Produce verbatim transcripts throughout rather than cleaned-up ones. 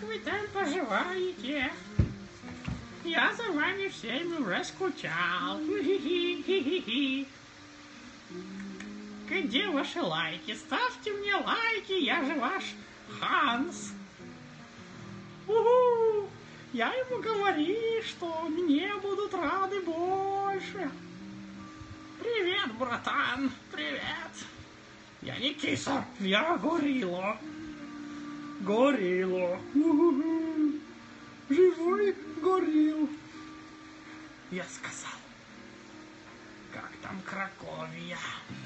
вы там поживаете? Я за вами всеми уже скучал. Где ваши лайки? Ставьте мне лайки, я же ваш Ханс. Уху! Я ему говорил, что мне будут рады больше. Привет, братан, привет. Я не киса, я горилла. Горилла. Уху. Живой горилл. Я сказал, как там Краковия?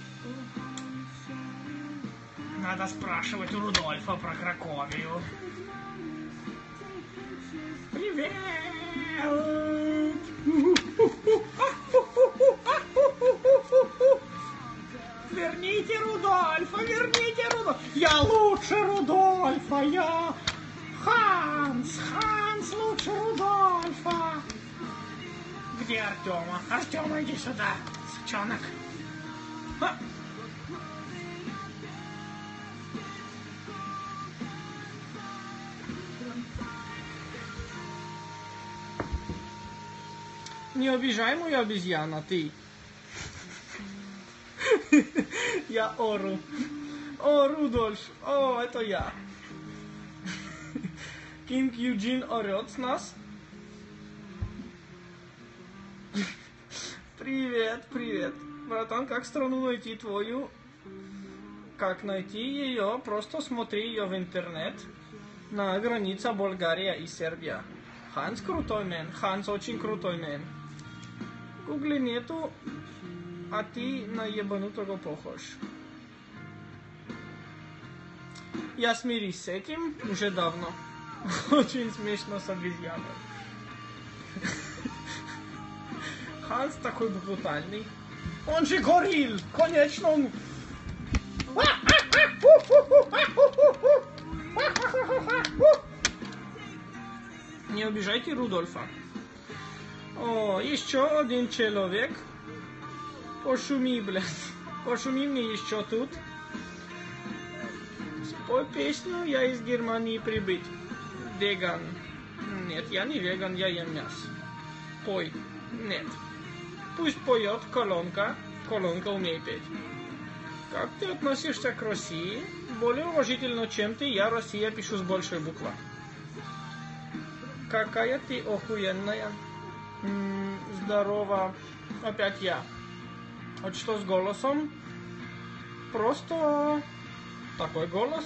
Надо спрашивать у Рудольфа про Краковию. Привет! Верните Рудольфа, верните Рудольфа! Я лучше Рудольфа, я Ханс, Ханс лучше Рудольфа! Где Артема? Артема, иди сюда, сучонок. А? Не обижай мою обезьяну, ты. Я ору. О, Рудольф. О, это я. Кинг Юджин орет с нас. Привет, привет. Братан, как страну найти твою? Как найти ее? Просто смотри ее в интернет. На границе Болгария и Сербия. Ханс крутой мэн. Ханс очень крутой мэн. В гугле нету, а ты на ебанутого похож. Я смирюсь с этим уже давно. Очень смешно с обезьяной. Ханс такой брутальный. Он же горилл! Конечно, он... Не обижайте Рудольфа. О, еще один человек. Пошуми, блядь. Пошуми мне еще тут. Спой песню, я из Германии прибыть. Веган. Нет, я не веган, я ем мясо. Пой. Нет. Пусть поет колонка. Колонка умеет петь. Как ты относишься к России? Более уважительно, чем ты, я Россия пишу с большой буквы. Какая ты охуенная. М-м, здорово. Опять я. Вот что с голосом? Просто такой голос.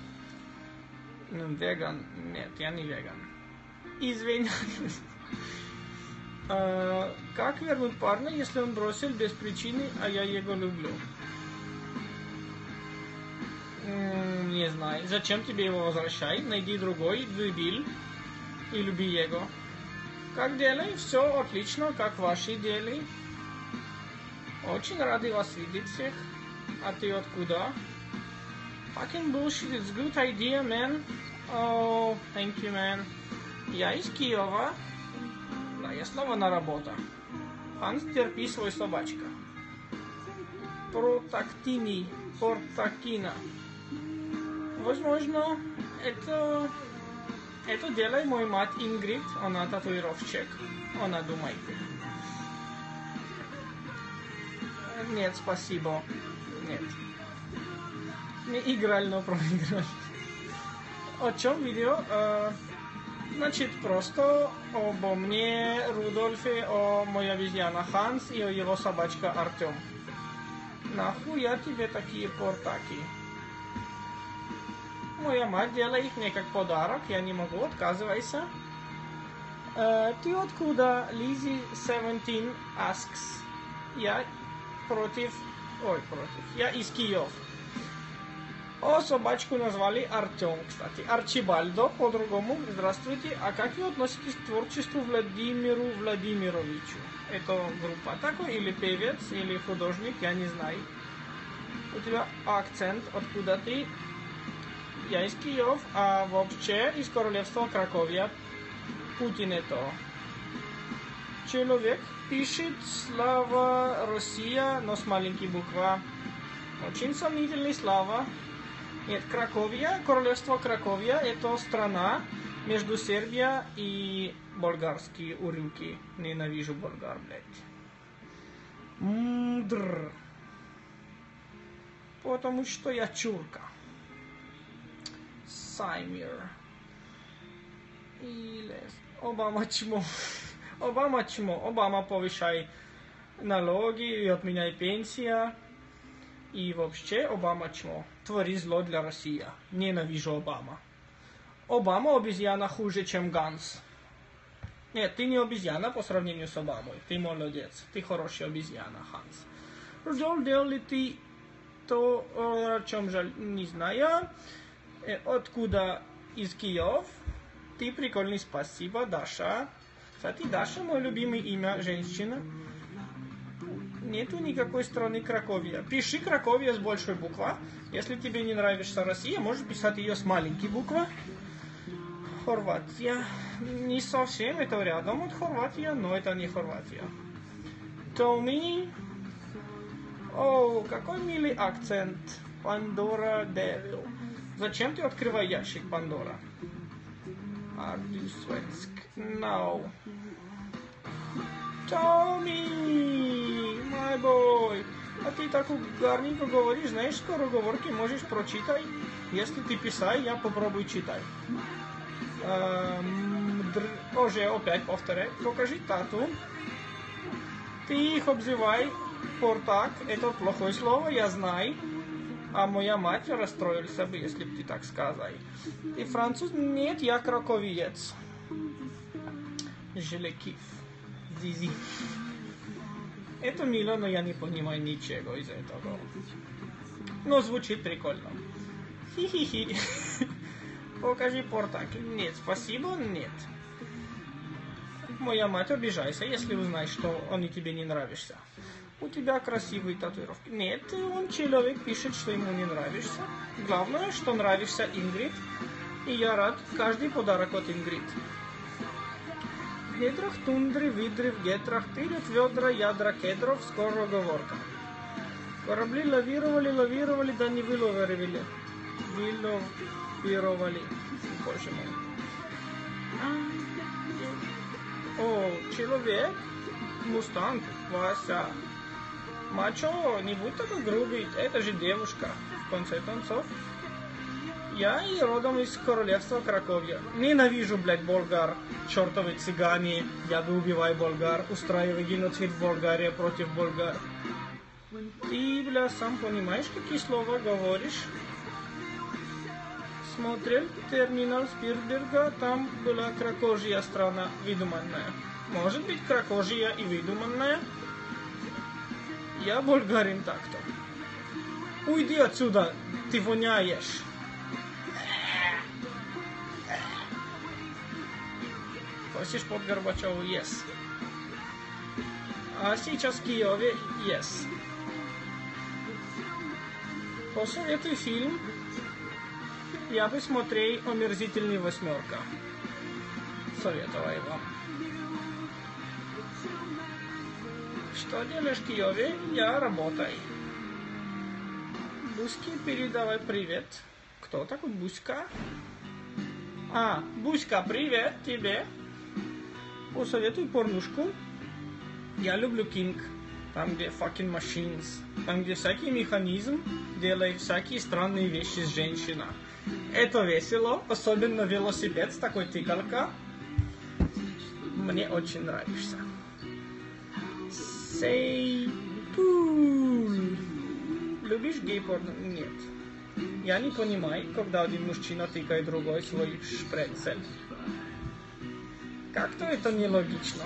Веган. Нет, я не веган. Извиняюсь. А, как вернуть парня, если он бросил без причины, а я его люблю? М-м, не знаю. Зачем тебе его возвращать? Найди другой, дебил, и люби его. Как дела? Все отлично, как ваши дела? Очень рады вас видеть всех. А ты откуда? Fucking bullshit, it's good idea, man. Oh, thank you, man. Я из Киева. Да, я снова на работу. Ханс, терпи, свой собачка. Протактини, портакина. Возможно, это... Это делает мой мать Ингрид, она татуировщик. Она думает. Нет, спасибо. Нет. Не играли, но проиграли. О чем видео? Э, значит, просто обо мне, Рудольфе, о моей обезьяна Ханс и о его собачка Артем. Нахуя тебе такие портаки? Моя мать делает мне как подарок, я не могу, отказывайся. Uh, ты откуда? Лизи семнадцать asks. Я против... Ой, против. Я из Киева. О, собачку назвали Артем, кстати. Арчибальдо, по-другому. Здравствуйте. А как вы относитесь к творчеству Владимиру Владимировичу? Это группа такой, или певец, или художник, я не знаю. У тебя акцент, откуда ты? Я из Киева, а вообще из королевства Краковия. Путин это. Человек пишет слава Россия, но с маленькой буквы. Очень сомнительный слава. Нет, Краковия, королевство Краковия, это страна, Между Сербия и болгарские урюки. Ненавижу болгар, блядь. Мдр. Потому что я чурка. Саймир. Или... Обама чмо. Обама чмо. Обама повышай налоги и отменяй пенсия. И вообще Обама чмо. Твори зло для России. Ненавижу Обама. Обама обезьяна хуже, чем Ганс. Нет, ты не обезьяна по сравнению с Обамой. Ты молодец. Ты хорошая обезьяна, Ханс. Ждал, делал ли ты то, о чем жаль, не знаю. Э, откуда из Киев? Ты прикольный, спасибо, Даша. Кстати, Даша мое любимое имя, женщина. Нету никакой страны Краковия. Пиши Краковия с большой буквы. Если тебе не нравится Россия, можешь писать ее с маленькой буквы. Хорватия. Не совсем, это рядом от Хорватии, но это не Хорватия. Томи. О, какой милый акцент. Пандора Девил. Зачем ты открываешь ящик, Пандора? Are you svensk? No. Томи, my boy. А ты так гарненько говоришь, знаешь, скороговорки можешь прочитать. Если ты писай, я попробую читать. Уже опять повторяй. Покажи тату. Ты их обзывай портак. Это плохое слово, я знаю. А моя мать расстроилась бы, если бы ты так сказал. Ты француз? Нет, я краковиец. Желекив. Зизи. Это мило, но я не понимаю ничего из этого. Но звучит прикольно. Хи-хи-хи. Покажи портак. Нет, спасибо, нет. Моя мать обижайся, если узнаешь, что они тебе не нравятся. У тебя красивые татуировки. Нет, он человек пишет, что ему не нравишься. Главное, что нравишься Ингрид. И я рад каждый подарок от Ингрид. В недрах тундры, выдры, в гетрах, тырят ведра, ядра кедров, скороговорка. Корабли лавировали, лавировали, да не выловили. Выловировали. Боже мой. О, человек. Мустанг. Вася. Мачо, не будь такой грубый. Это же девушка. В конце концов. Я и родом из королевства Краковья. Ненавижу, блядь, болгар. Чертовы цыгане. Я бы убивай болгар. Устраивай геноцид в Болгарии против болгар. Ты, бля, сам понимаешь, какие слова говоришь? Смотрел терминал Спирберга, там была кракожья страна выдуманная. Может быть, кракожья и выдуманная? Я болгарин так-то. Уйди отсюда, ты воняешь. Косишь под Горбачеву? Yes. А сейчас в Киеве? Yes. Посоветуй фильм. Я бы смотрел «Омерзительный восьмерка». Советую вам. Что делаешь в Киеве? Я работаю. Буське передавай привет. Кто такой Буська? А, Буська, привет тебе. Посоветуй порнушку. Я люблю Кинг. Там, где fucking machines. Там, где всякий механизм делает всякие странные вещи с женщиной. Это весело, особенно велосипед с такой тыкалкой. Мне очень нравишься. Say cool. Любишь гей-порно? Нет. Я не понимаю, когда один мужчина тыкает другой свой шпрецель. Как-то это нелогично.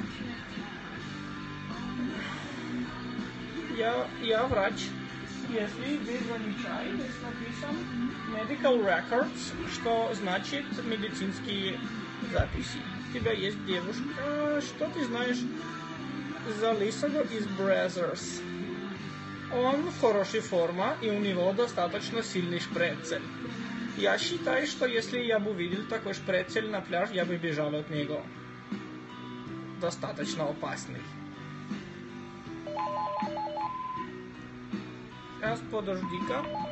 Я, я врач. Если вы замечаете, здесь написано medical records, что значит медицинские записи. У тебя есть девушка. Что ты знаешь за лысого из Brothers? Он в хорошей форме, и у него достаточно сильный шпрецель. Я считаю, что если я бы увидел такой шпрецель на пляж, я бы бежал от него. Достаточно опасный. Сейчас подожди-ка.